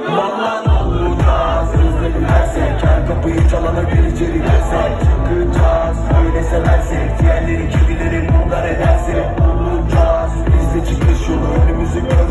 Vallahi olacağız, hızlı gidersek her kapıyı çalana bir içeri girsek. Çıkacağız, öyle seversek diğerleri kimileri bunlar ederse olacağız. Biz de çıkış yolu önümüzü gör.